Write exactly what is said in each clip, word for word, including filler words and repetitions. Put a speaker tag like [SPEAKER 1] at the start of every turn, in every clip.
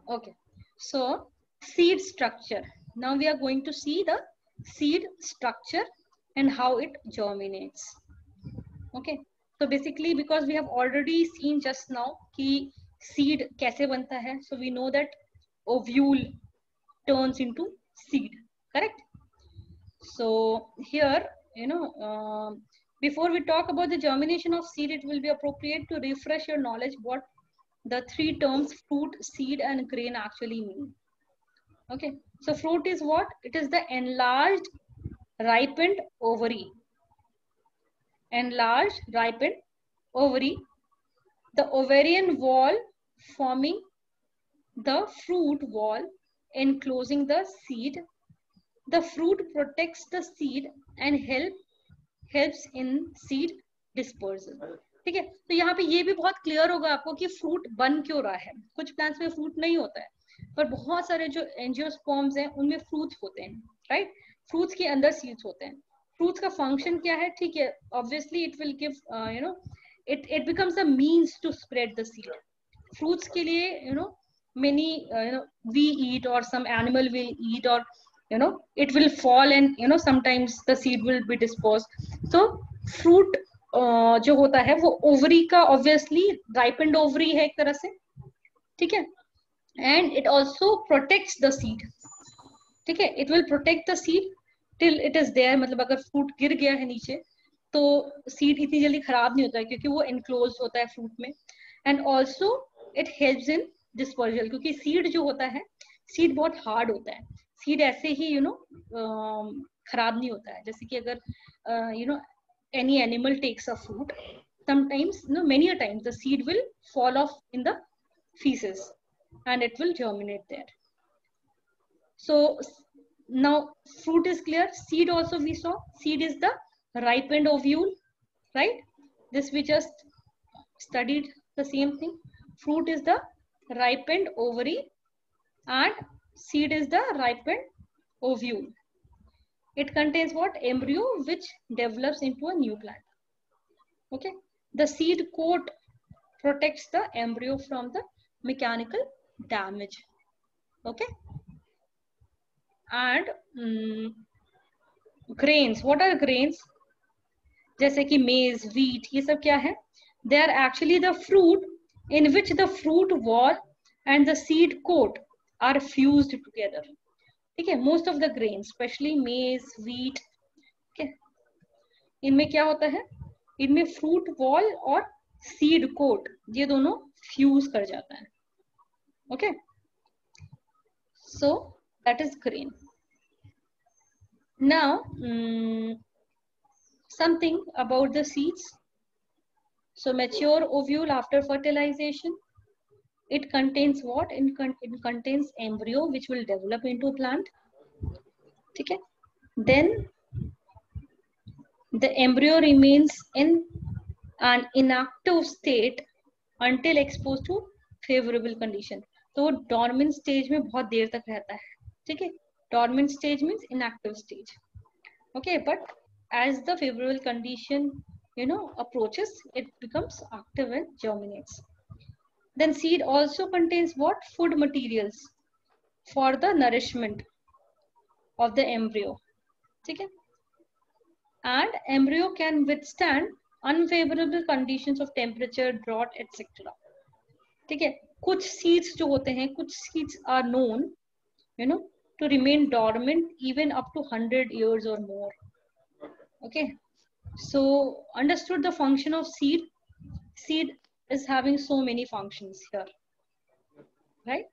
[SPEAKER 1] Okay, so seed structure. Now we are going to see the seed structure and how it germinates. Okay, so basically because we have already seen just now कि seed कैसे बनता है, so we know that ovule turns into seed, correct? So here, you know, um, before we talk about the germination of seed, it will be appropriate to refresh your knowledge what the three terms fruit, seed, and grain actually mean. Okay, so fruit is what? It is the enlarged, ripened ovary. Enlarged, ripened ovary. The ovarian wall forming the fruit wall enclosing the seed. The fruit protects the seed and help helps in seed dispersal. ठीक है, तो यहाँ पे ये भी बहुत clear होगा आपको कि फ्रूट बन क्यों रहा है. कुछ प्लांट्स में फ्रूट नहीं होता है, पर बहुत सारे जो एंजियोस्पर्म्स हैं उनमें फ्रूट्स होते हैं, राइट? फ्रूट्स के अंदर सीड्स होते हैं. फ्रूट्स का फंक्शन क्या है? ठीक है, obviously it will give you know it it becomes a means to spread the seed. Fruits के लिए you know many uh, you know we eat or some animal will eat or you know it will fall and you know sometimes the seed will be dispersed. So fruit uh, जो होता है वो ovary का obviously ripened ovary है एक तरह से, ठीक है, and it also protects the seed. ठीक है, it will protect the seed till it is there. मतलब अगर फ्रूट गिर गया है नीचे तो सीड इतनी जल्दी खराब नहीं होता है क्योंकि वो एनक्लोज होता है फ्रूट में. And also it helps in dispersal, क्योंकि सीड जो होता है, सीड बहुत हार्ड होता है. सीड ऐसे ही यू you नो know, खराब नहीं होता है. जैसे कि अगर you know any animal takes a fruit, sometimes you know many a times the seed will fall off in the feces and it will germinate there. So now fruit is clear. Seed also we saw. Seed is the ripened ovule, right? This we just studied the same thing. Fruit is the ripened ovary and seed is the ripened ovule. It contains what? Embryo which develops into a new plant. Okay. The seed coat protects the embryo from the mechanical damage. Okay. And um, grains. What are grains? जैसे कि maize, wheat, ये सब क्या है? They are actually the fruit in which the fruit wall and the seed coat are fused together. ठीक है, most of the grains, especially maize, wheat, okay, इनमें क्या होता है? इनमें fruit wall और seed coat ये दोनों fuse कर जाता है. Okay, so that is grain. Now um, something about the seeds. So mature ovule after fertilization, it contains what? It, con it contains embryo which will develop into a plant. Okay. Then the embryo remains in an inactive state until exposed to favorable condition. तो dormant stage में बहुत देर तक रहता है. ठीक है. Dormant stage means inactive stage. Okay, but as the favorable condition you know approaches, it becomes active and germinates. Then seed also contains what? Food materials for the nourishment of the embryo. Okay? And embryo can withstand unfavorable conditions of temperature, drought, et cetera. Okay? कुछ seeds जो होते हैं, कुछ seeds are known, you know, to remain dormant even up to one hundred years or more. Okay? So understood the function of seed. Seed is having so many functions here, right?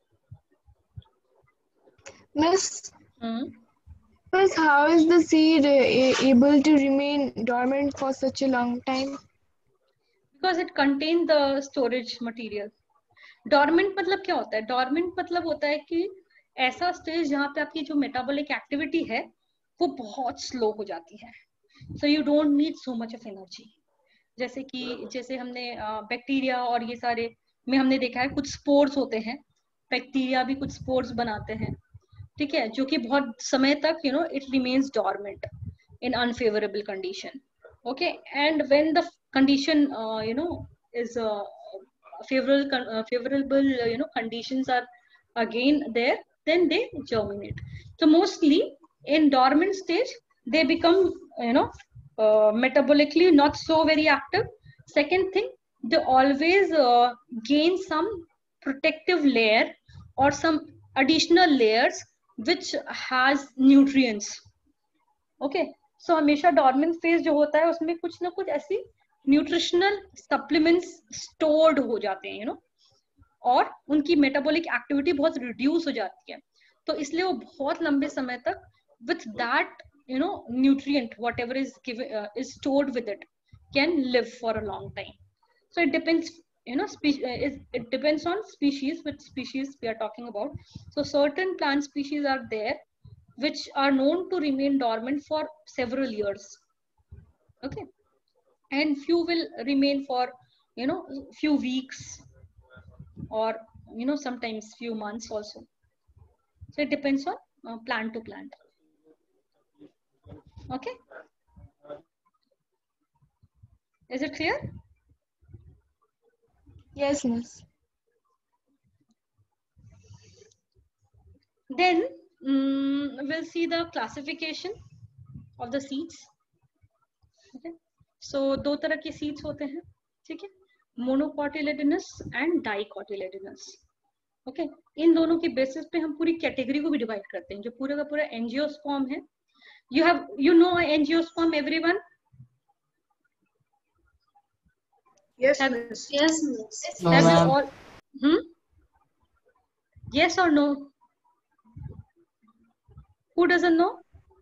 [SPEAKER 2] Miss,
[SPEAKER 1] Hmm.
[SPEAKER 2] Miss, how is the seed uh, able to remain dormant for such a long time?
[SPEAKER 1] Because it contains the storage material. Dormant मतलब क्या होता है? Dormant मतलब होता है कि ऐसा stage जहाँ पे आपकी जो मेटाबॉलिक एक्टिविटी है वो बहुत स्लो हो जाती है. So you don't need so much of energy. जैसे कि जैसे हमने बैक्टीरिया और ये सारे में हमने देखा है कुछ स्पोर्स होते हैं. बैक्टीरिया भी कुछ स्पोर्स बनाते हैं, ठीक है, जो कि बहुत समय तक you know it remains dormant in unfavourable condition. Okay, and when the condition you know is uh, favorable uh, favorable uh, you know conditions are again there, then they germinate. So mostly in dormant stage, they become, you know, uh, metabolically not so very active. Second thing, they always uh, gain some protective layer or some additional layers which has nutrients. Okay, so हमेशा dormant phase जो होता है उसमें कुछ ना कुछ ऐसी nutritional supplements stored हो जाते हैं, you know, और उनकी मेटाबॉलिक एक्टिविटी बहुत रिड्यूस हो जाती है, तो इसलिए वो बहुत लंबे समय तक with that, you know, nutrient whatever is given uh, is stored with it can live for a long time. So it depends, you know, spe- uh, it, it depends on species, which species we are talking about. So certain plant species are there which are known to remain dormant for several years. Okay, and few will remain for, you know, few weeks, or, you know, sometimes few months also. So it depends on uh, plant to plant. Okay, is it clear?
[SPEAKER 2] Yes, miss.
[SPEAKER 1] Then um, we'll see the classification of the seeds. Okay, so दो तरह के seeds होते हैं, ठीक है, monocotyledonous and dicotyledonous. Okay okay? इन दोनों के बेसिस पे हम पूरी कैटेगरी को भी डिवाइड करते हैं, जो पूरा का पूरा एंजियोस्पर्म है. You have you know angiosperm everyone?
[SPEAKER 3] Yes,
[SPEAKER 1] have,
[SPEAKER 3] miss.
[SPEAKER 4] Yes, miss.
[SPEAKER 2] No,
[SPEAKER 1] have you
[SPEAKER 2] ma'am.
[SPEAKER 1] all hmm? Yes or no? Who doesn't know?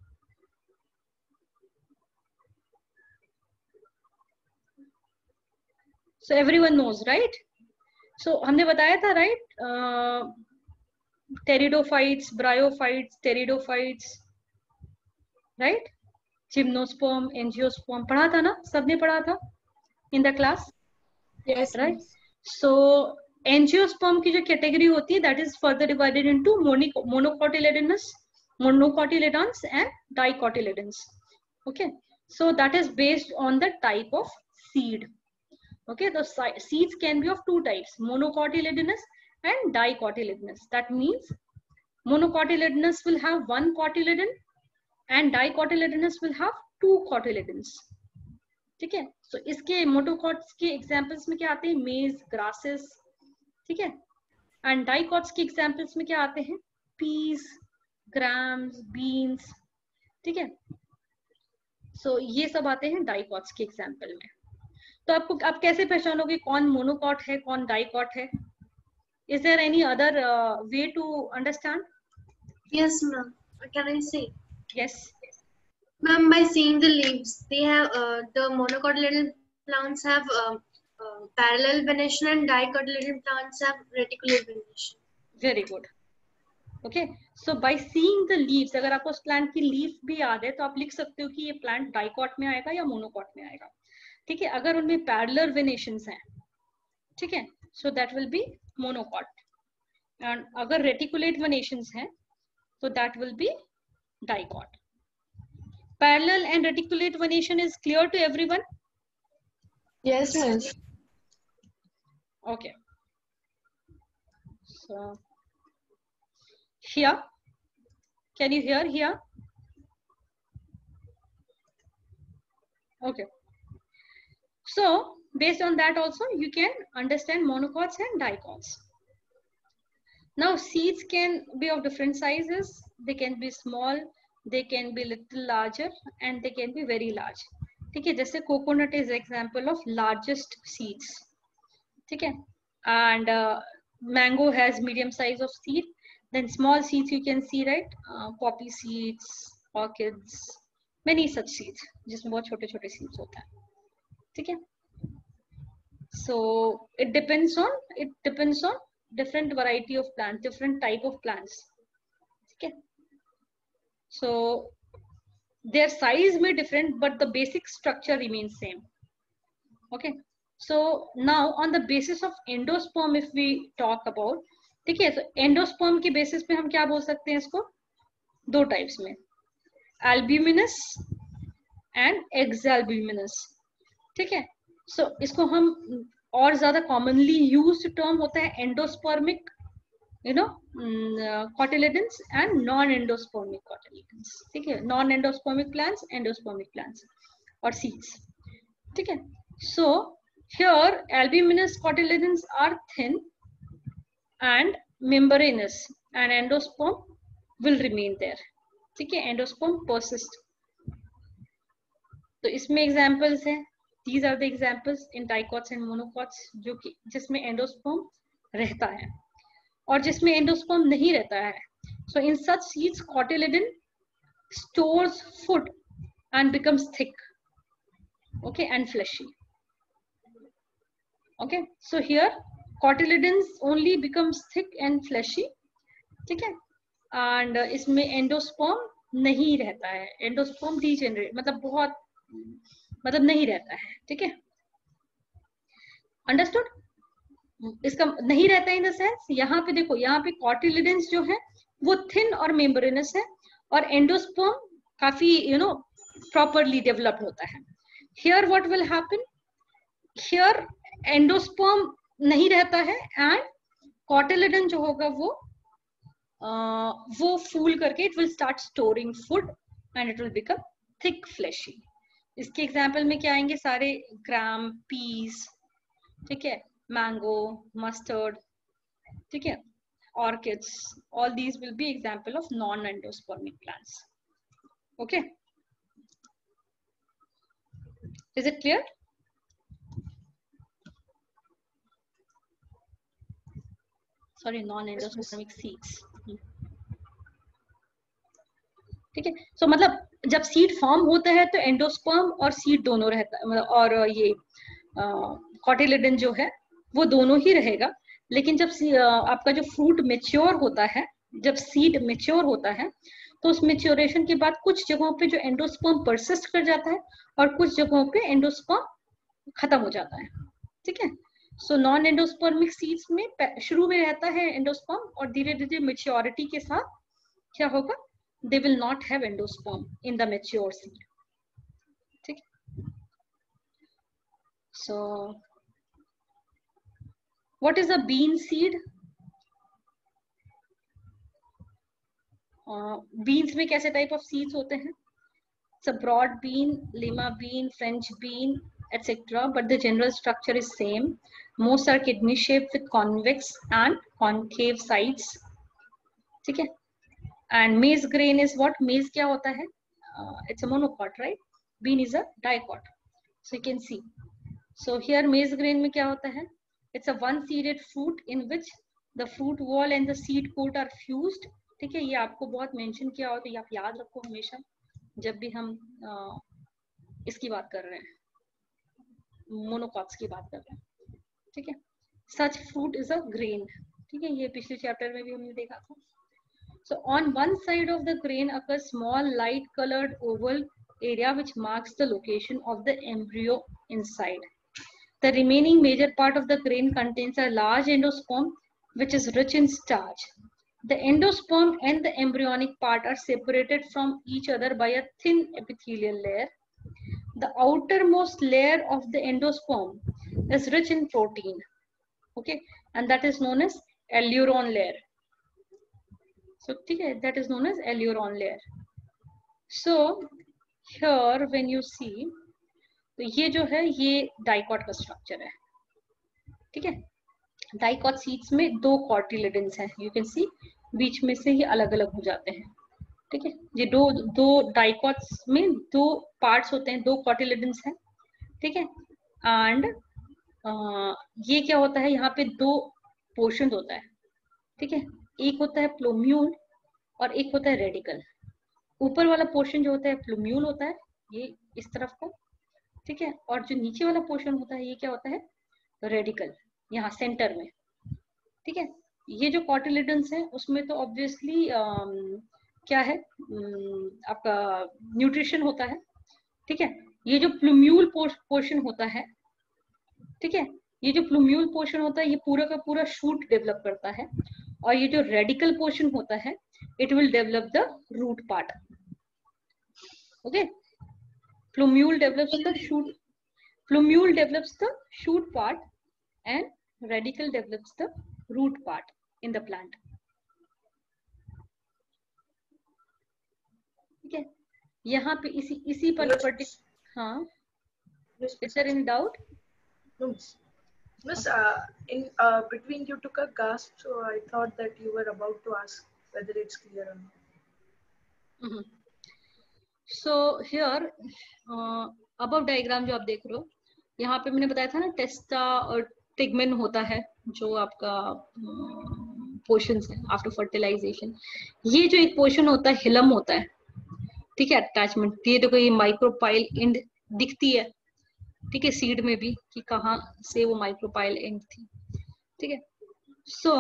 [SPEAKER 1] So everyone knows, right? So हमने बताया था, right? uh, pteridophytes, bryophytes, pteridophytes, right? Gymnosperm, angiosperm, पढ़ा था ना, सबने पढ़ा था in the class.
[SPEAKER 2] Yes,
[SPEAKER 1] right?
[SPEAKER 2] miss.
[SPEAKER 1] So angiosperm की जो कैटेगरी होती है, that is further divided into monocotyledonous, monocotyledons and dicotyledons. Okay, so that is based on the type of seed. Okay, the seeds can be of two types, monocotyledonous and dicotyledonous. That means monocotyledonous will have one cotyledon and dicotyledonous will have two cotyledons. ठीक है, so इसके monocots के examples में क्या आते हैं? मेज, grasses, ठीक है, एंड डाइकॉट्स के एग्जांपल्स में क्या आते हैं? पीस, ग्राम्स, बीन्स, ठीक है. सो so, ये सब आते हैं डाइकॉट्स के एग्जांपल में. तो आपको आप कैसे पहचानोगे कौन मोनोकॉट है, कौन डाइकॉट है? Is there any other way to understand?
[SPEAKER 4] Yes, ma'am. Can I say?
[SPEAKER 1] Yes.
[SPEAKER 4] Ma'am, by seeing the leaves, they have uh, the monocotyledon plants have uh, uh, parallel venation and dicotyledon plants have reticulate venation.
[SPEAKER 1] Very good. Okay, so by seeing the leaves, अगर आपको उस plant की leaf भी याद है तो आप लिख सकते हो कि ये प्लांट डाइकॉट में आएगा या मोनोकॉट में आएगा. ठीक है, अगर उनमें पैरेलल वेनेशंस हैं, ठीक है, so that will be monocot. And अगर रेटिकुलेट वेनेशंस हैं तो that will be dicot. Parallel and reticulate venation is clear to everyone?
[SPEAKER 2] Yes, miss.
[SPEAKER 1] Okay. So here, can you hear here? Okay. So based on that also you can understand monocots and dicots. Now seeds can be of different sizes. They can be small, they can be little larger, and they can be very large. ठीक है, जैसे coconut is example of largest seeds. ठीक है, and uh, mango has medium size of seed. Then small seeds you can see, right? uh, poppy seeds, orchids, many such seeds जिसमें बहुत छोटे छोटे seeds होता है. ठीक है, so it depends on it depends on different variety of plants, different type of plants. ठीक है, so their size may different but the basic structure remains same. Okay, so now on the basis of endosperm if we talk about, ठीक है, so endosperm के basis पे हम क्या बोल सकते हैं इसको? दो types में, albuminous and exalbuminous. ठीक है, so इसको हम और ज्यादा commonly used term होता है endospermic, you know uh, cotyledons and non-endospermic cotyledons. ठीक है, non-endospermic plants, endospermic plants or seeds. ठीक है, so here albuminous cotyledons are thin and membranous and endosperm will remain there. ठीक है, endosperm persist. तो इसमें examples हैं, these are the examples in dicots and monocots जो कि जिसमें endosperm रहता है और जिसमें एंडोस्पर्म नहीं रहता है. So in such seeds cotyledon stores food and becomes thick, okay, and fleshy. Okay, so here cotyledons only becomes thick and fleshy. ठीक है, and uh, इसमें एंडोस्पर्म नहीं रहता है. एंडोस्पर्म डीजेनरेट मतलब बहुत मतलब नहीं रहता है. ठीक है, अंडरस्टूड. इसका नहीं रहता है इन द सेंस, यहाँ पे देखो, यहाँ पे कॉटिलिडेंस जो है वो थिन और मेम्ब्रेनस है और एंडोस्पर्म काफी यू नो प्रॉपरली डेवलप्ड होता है. Here what will happen, here endosperm नहीं रहता है एंड कॉटिलिडन जो होगा वो uh, वो फूल करके it will start storing food and it will become thick fleshy. इसके एग्जाम्पल में क्या आएंगे, सारे ग्राम, पीस, ठीक है, mango, mustard, ठीक है, orchids, all these will be example of non-endospermic plants. Okay, is it clear? Sorry, non-endospermic seeds. ठीक है, so मतलब जब सीड फॉर्म होता है तो एंडोस्पर्म और सीड दोनों रहता है और ये कॉटिलिडन जो है वो दोनों ही रहेगा. लेकिन जब आपका जो फ्रूट मेच्योर होता है, जब सीड मेच्योर होता है तो उस मेच्योरेशन के बाद कुछ जगहों पे जो एंडोस्पर्म परसिस्ट कर जाता है और कुछ जगहों पे एंडोस्पर्म खत्म हो जाता है. ठीक है, सो नॉन एंडोस्पर्मिक सीड्स में शुरू में रहता है एंडोस्पर्म और धीरे धीरे मेच्योरिटी के साथ क्या होगा, they will not have endosperm in the mature seed. ठीक है, so what is a bean seed? Beans uh, में कैसे टाइप ऑफ सीड्स होते हैं? It's a broad bean, lima bean, French bean, et cetera. But the general structure is same. Most are kidney shaped with convex and concave sides. ठीक है. And maize grain is what? Maize क्या होता है? Uh, it's a monocot, right? Bean is a dicot. So you can see. So here maize grain में क्या होता है? It's a one-seeded fruit in which the fruit wall and the seed coat are fused. ठीक है, ये आपको बहुत mention किया हो तो ये आप याद रखो हमेशा जब भी हम आ, इसकी बात कर रहे हैं, मोनोकॉट्स की बात कर रहे हैं. ठीक है, such fruit is a grain. ठीक है, ये पिछले चैप्टर में भी हमने देखा था. So on one side of the grain occurs small light-colored oval area which marks the location of the embryo inside. The remaining major part of the grain contains a large endosperm which is rich in starch. The endosperm and the embryonic part are separated from each other by a thin epithelial layer. The outermost layer of the endosperm is rich in protein, okay, and that is known as alluron layer. So that is known as alluron layer. So here when you see, तो ये जो है ये dicot का structure है. ठीक है, dicot seeds में दो कॉटिलिडेंस हैं, यू कैन सी बीच में से ये अलग अलग हो जाते हैं. ठीक है, ये दो दो डाइकॉट्स में दो पार्ट्स होते हैं, दो कॉटिलिडेंस हैं. ठीक है, एंड ये क्या होता है, यहाँ पे दो पोर्शन होता है. ठीक है, एक होता है प्लूम्यूल और एक होता है रेडिकल. ऊपर वाला पोर्शन जो होता है प्लूम्यूल होता है, ये इस तरफ को. ठीक है, और जो नीचे वाला पोर्शन होता है ये क्या होता है, रेडिकल, यहाँ सेंटर में. ठीक है, ये जो कॉटिलिडेंस है उसमें तो ऑब्वियसली क्या है, आपका न्यूट्रिशन होता है. ठीक है, ये जो प्लूम्यूल पोर्शन होता है, ठीक है, ये जो प्लूम्यूल पोर्शन होता है ये पूरा का पूरा शूट डेवलप करता है और ये जो रेडिकल पोर्शन होता है it will develop the root part. Okay, plumule develops the shoot plumule develops the shoot part and radical develops the root part in the plant. यहाँ पे इसी इसी पर
[SPEAKER 3] Yes.
[SPEAKER 1] पर्टिकुलर, हाँ,
[SPEAKER 3] Yes,
[SPEAKER 1] is there any doubt?
[SPEAKER 3] no, miss. Miss, uh, in uh, between you took a gasp, so I thought that you were about to ask whether it's clear or not.
[SPEAKER 1] Mm-hmm. So here uh, above diagram जो आप देख रहे हो, यहाँ पे मैंने बताया था ना टेस्टा और टिगमेन होता है जो आपका पोर्शन है आफ्टर फर्टिलाइजेशन। ये जो एक पोर्शन होता है हिलम होता है, ठीक है, अटैचमेंट। ये देखो ये माइक्रोपाइल एंड दिखती है, ठीक है, सीड में भी कि कहाँ से वो माइक्रोपाइल एंड थी, ठीक है। सो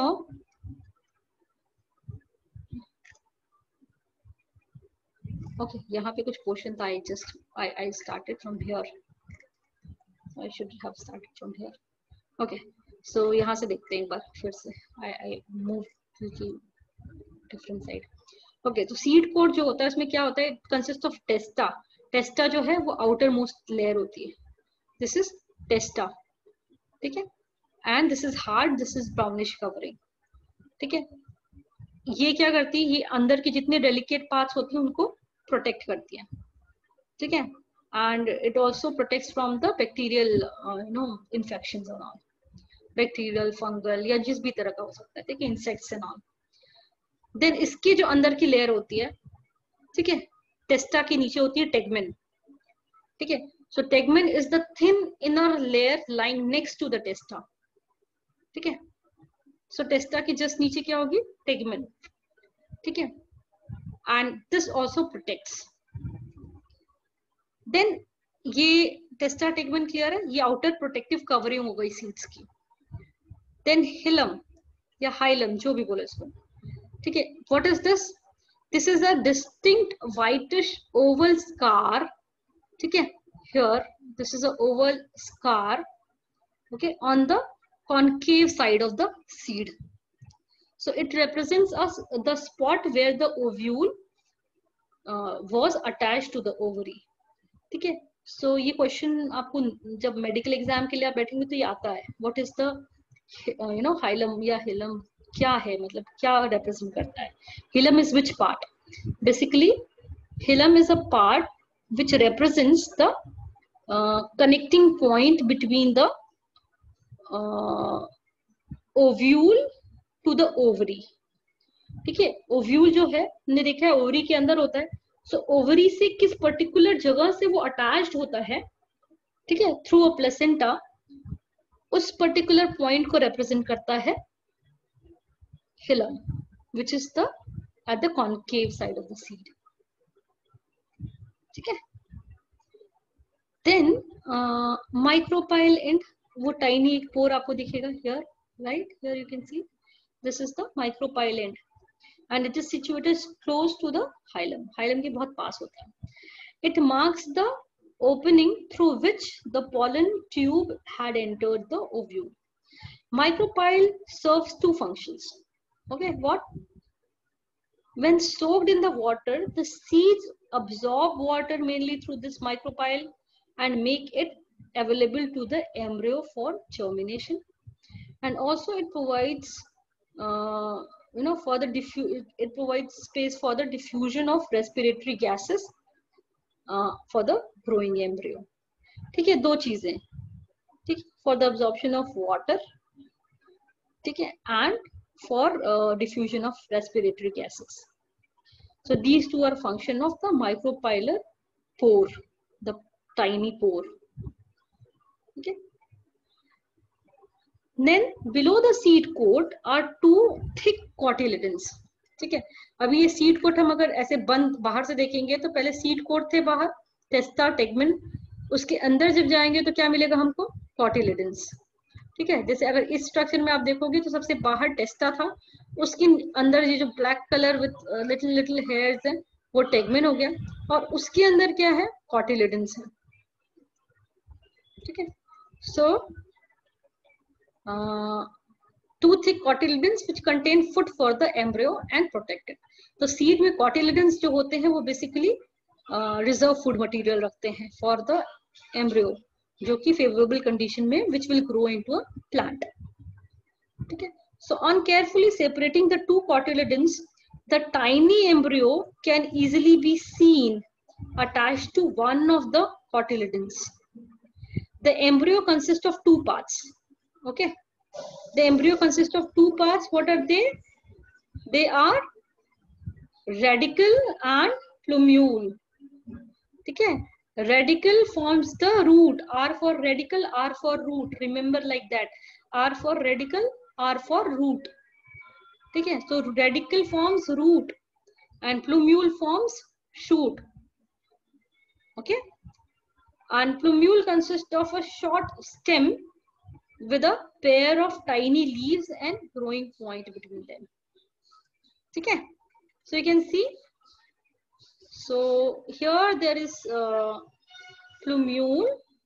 [SPEAKER 1] ओके, यहाँ पे कुछ पोर्शन था, I just I I started from here, I should have started from here. Okay, so यहाँ से देखते हैं एक बार फिर से, I I move to different side. Okay, तो सीड कोट जो होता है उसमें क्या होता है, कंसिस्ट ऑफ टेस्टा। टेस्टा जो है वो आउटर मोस्ट लेयर होती है, दिस इज टेस्टा, ठीक है, and this is hard, this is brownish covering, ठीक है। ये क्या करती है, ये अंदर की जितने डेलिकेट पार्ट्स होती हैं उनको प्रोटेक्ट करती है, ठीक है, and it also protects from the bacterial you know infections और ऑल, बैक्टीरियल, फंगल या जिस भी तरह का हो सकता है, ठीक है, इंसेक्ट्स एंड ऑल। देन इसकी जो अंदर की लेयर होती है, ठीक है, टेस्टा के नीचे होती है टेगमेन, ठीक है। So tegmen is the thin inner layer lying next to the testa, ठीक है। सो टेस्टा के जस्ट नीचे क्या होगी, टेगमेन, ठीक है, and this also protects. Then ये टेस्टा टेगमेन क्लियर है, ये आउटर प्रोटेक्टिव कवरिंग हो गई सीड्स की। देन हिलम या हाइलम जो भी बोले इसको, ठीक है, what is this, this is a distinct whitish oval scar, ठीक है, here this is a oval scar, okay, on the concave side of the seed. So it represents us the spot where the ovule uh, was attached to the ovary, ठीक है। so ये question आपको जब medical exam के लिए आप बैठेंगे तो ये आता है, what is the you know hilum या हिलम क्या है, मतलब क्या रिप्रेजेंट करता है। Hilum is which part, basically hilum is a part which represents the uh, connecting point between the uh, ovule to the ovary, ठीक है। ओव्यूल जो है हमने देखा है ओवरी के अंदर होता है, सो so, ओवरी से किस पर्टिकुलर जगह से वो अटैच्ड होता है, ठीक है, थ्रू अ प्लेसेंटा, उस पर्टिकुलर पॉइंट को रिप्रेजेंट करता है hilum, which is the at the concave side of the seed, ठीक है। देन माइक्रोपाइल एंड वो टाइनी एक पोर आपको दिखेगा here, right, here you can see this is the micropyle and and it is situated close to the hilum, hilum के बहुत पास होता है। It marks the opening through which the pollen tube had entered the ovule. Micropyle serves two functions, okay, what, when soaked in the water, the seeds absorb water mainly through this micropyle and make it available to the embryo for germination, and also it provides uh, you know for the diffu it provides space for the diffusion of respiratory gases uh, for the growing embryo, ठीक है। दो चीजें, ठीक, for the absorption of water, ठीक है, and for uh, diffusion of respiratory gases. So these two are function of the micropylar pore, the tiny pore, okay. Then below the seed coat are two thick cotyledons, ठीक है। अभी ये seed coat हम अगर ऐसे बंद बाहर से देखेंगे तो पहले सीड कोट थे बाहर, टेस्टा टेगमेन, उसके अंदर जब जाएंगे तो क्या मिलेगा हमको, cotyledons, ठीक है। जैसे अगर इस स्ट्रक्चर में आप देखोगे तो सबसे बाहर टेस्टा था, उसके अंदर ये जो black colour with little little hairs है वो टेगमेन हो गया, और उसके अंदर क्या है, cotyledons है, ठीक है। सो two thick cotyledons which contain food for the embryo and protect it. तो सीड में cotyledons जो होते हैं वो बेसिकली रिजर्व फूड मटेरियल रखते हैं फॉर द एम्ब्रियो, जो कि फेवरेबल कंडीशन में which will grow into a plant, ठीक है। So on carefully separating the two cotyledons, the tiny embryo can easily be seen attached to one of the cotyledons. The embryo consists of two parts. Okay, the embryo consists of two parts. What are they? They are radicle and plumule. Okay, radicle forms the root. R for radicle, R for root. Remember like that. R for radicle, R for root. Okay, so radicle forms root and plumule forms shoot. Okay, and plumule consists of a short stem with a pair of tiny leaves and growing point between them. Okay, so you can see. So here there is uh, plumule,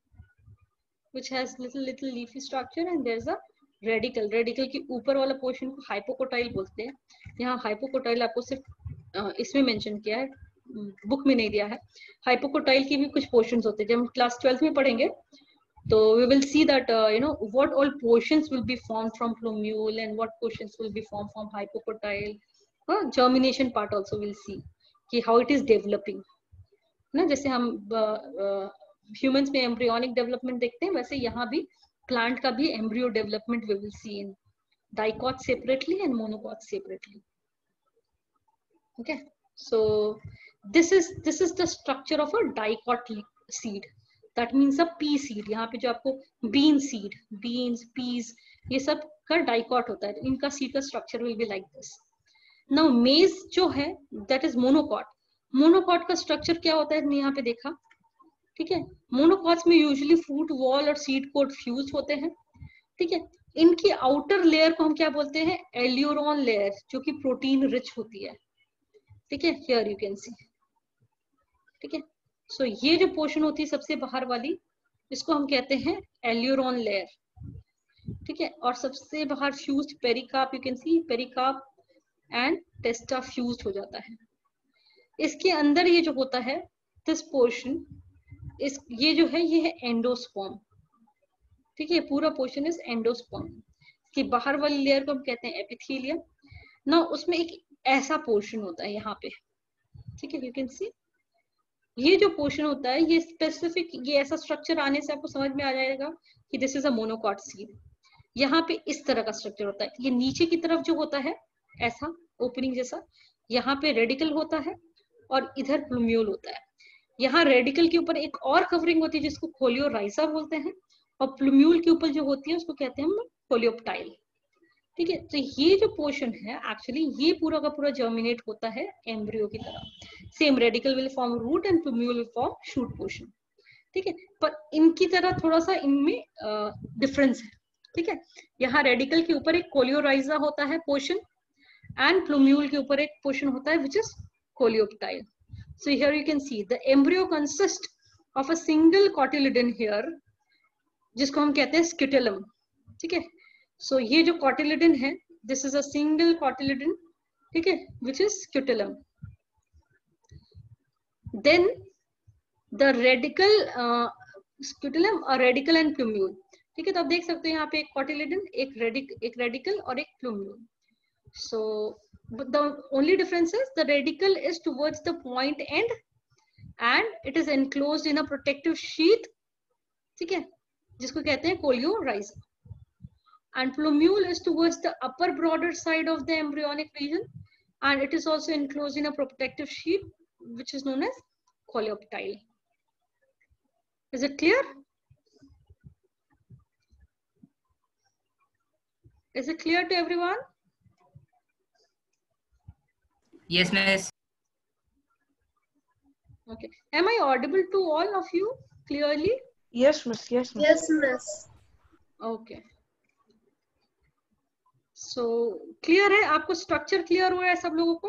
[SPEAKER 1] which has little little leafy structure, and there's a radicle. Radicle के ऊपर वाला portion को hypocotyl बोलते हैं. यहाँ hypocotyl आपको सिर्फ इसमें मेंशन किया है, बुक में नहीं दिया है. हाइपोकोटाइल की भी कुछ पोर्शंस होते हैं. जब हम क्लास ट्वेल्थ में पढ़ेंगे तो we will see that uh, you know what all portions will be formed from plumule and what portions will be formed from hypocotyle. uh, germination part also we'll see कि how it is developing ना. जैसे हम humans uh, uh, में embryonic development देखते हैं, वैसे यहाँ भी प्लांट का भी embryo development we will see in dicot separately and monocot separately. Okay, so this is this is the structure of a dicot seed. That means a pea seed. यहाँ पे जो आपको bean seed, beans, peas, ये सब का dicot होता है. इनका seed का structure will be like this. Now maize जो है that is monocot. Monocot का structure क्या होता है हमने यहाँ पे देखा. ठीक है, monocots में usually fruit wall और seed coat fused होते हैं. ठीक है, इनकी outer layer को हम क्या बोलते हैं, alluron layer, जो कि protein rich होती है. ठीक है, here you can see. ठीक है, सो so, ये जो पोर्शन होती है सबसे बाहर वाली, इसको हम कहते हैं एल्यूरोन लेयर. ठीक है, और सबसे बाहर fused pericarp, you can see pericarp and testa fused हो जाता है. इसके अंदर ये जो होता है दिस पोर्शन, इस ये जो है ये है एंडोस्पर्म. ठीक है, पूरा पोर्शन इज एंडोस्पर्म. इसकी बाहर वाली लेयर को हम कहते हैं एपिथेलियम. ना उसमें एक ऐसा पोर्शन होता है यहाँ पे. ठीक है, यू कैन सी ये जो पोर्शन होता है ये स्पेसिफिक, ये ऐसा स्ट्रक्चर आने से आपको समझ में आ जाएगा कि this is a monocot seed. यहाँ पे इस तरह का स्ट्रक्चर होता है. ये नीचे की तरफ जो होता है ऐसा ओपनिंग जैसा, यहाँ पे रेडिकल होता है और इधर प्लूम्यूल होता है. यहाँ रेडिकल के ऊपर एक और कवरिंग होती है जिसको कोलियोराइजा बोलते हैं, और प्लूम्यूल के ऊपर जो होती है उसको कहते हैं हम कोलियोप्टाइल. ठीक है, तो ये जो पोर्शन है एक्चुअली ये पूरा का पूरा जर्मिनेट होता है एम्ब्रियो की तरह. Same radicle will form root and plumule will form shoot portion. ठीक है, पर इनकी तरह थोड़ा सा इनमें डिफरेंस है. ठीक है, यहाँ रेडिकल के ऊपर एक कोलियोराइजा होता है पोर्शन एंड प्लूम्यूल के ऊपर एक पोर्शन होता है which is coleoptile. So here you can see the embryo consist of a single cotyledon here, जिसको हम कहते हैं स्क्यूटेलम. ठीक है, सो so, ये जो कॉटिलिडन है this is a single cotyledon. ठीक है, which is scutellum. Then the radicle scutellum और रेडिकल एंड प्लूम्यूल. ठीक है, तो आप देख सकते हैं यहाँ पे एक कॉटिलिडन, एक रेडिक एक रेडिकल और एक plumule. So the only difference is the radicle is towards the point and and it is enclosed in a protective sheath. ठीक है, जिसको कहते हैं coleorhiza. And plumule is towards the upper broader side of the embryonic region, and it is also enclosed in a protective sheath which is known as coleoptile. Is it clear? Is it clear to everyone?
[SPEAKER 5] Yes, miss.
[SPEAKER 1] Okay, am I audible to all of you clearly?
[SPEAKER 3] Yes, miss. Yes, miss.
[SPEAKER 4] Yes, miss.
[SPEAKER 1] Okay. So clear है आपको, structure clear हुआ है सब लोगों को.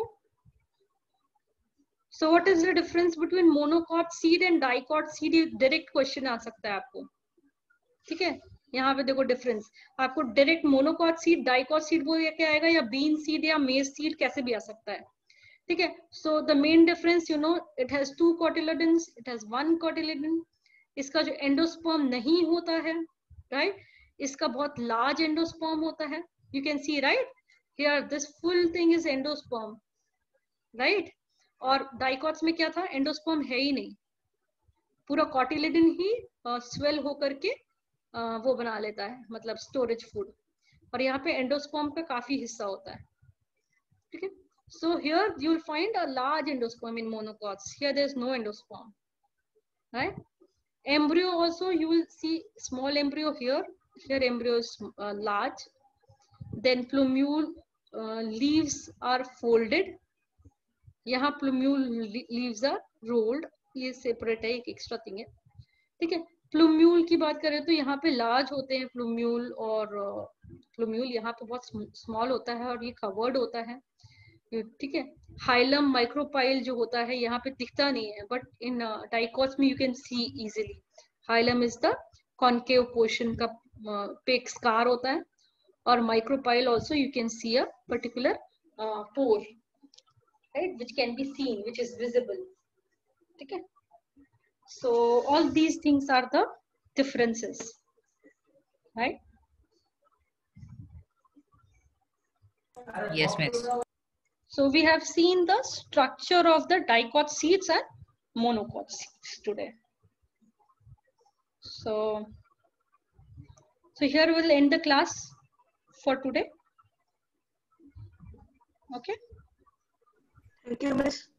[SPEAKER 1] So what is the difference between monocot seed and dicot seed, ये direct question आ सकता है आपको. ठीक है, यहाँ पे देखो डिफरेंस, आपको direct monocot seed dicot seed बोल के आएगा, या बीन सीड या मेज सीड कैसे भी आ सकता है. ठीक है, so the main difference you know it has two cotyledons, it has one cotyledon. इसका जो एंडोस्पर्म नहीं होता है, राइट, इसका बहुत लार्ज एंडोस्पर्म होता है. You can see right here this full thing is endosperm, right, और डाइकॉट्स में क्या था, एंडोस्पर्म है ही नहीं, पूरा कॉटिलेडन ही स्वेल होकर के uh, वो बना लेता है, मतलब स्टोरेज फूड, और यहाँ पे एंडोस्पर्म का काफी हिस्सा होता है, ठीक है. So here you will find a large endosperm in monocots. Here there is no endosperm, right? Embryo also you will see small embryo here. Here embryo is uh, large. Then plumule uh, leaves are folded. यहाँ plumule leaves are rolled. ये separate है, एक extra thing है, ठीक है. plumule की बात करें तो यहाँ पे large होते हैं plumule, और uh, plumule यहाँ पे बहुत small होता है और ये covered होता है, ठीक है. हाइलम माइक्रोपाइल जो होता है यहाँ पे दिखता नहीं है, बट इन डाइकॉट्स में you can see easily. Hilum is the concave portion का पे एक स्कार होता है, और micropyle also you can see a particular pore, right, which can be seen, which is visible, ठीक है. So all these things are the differences, right.
[SPEAKER 5] Yes, miss.
[SPEAKER 1] So we have seen the structure of the dicot seeds and monocot seeds today. So, so here we'll end the class for today. Okay.
[SPEAKER 3] Thank you, miss.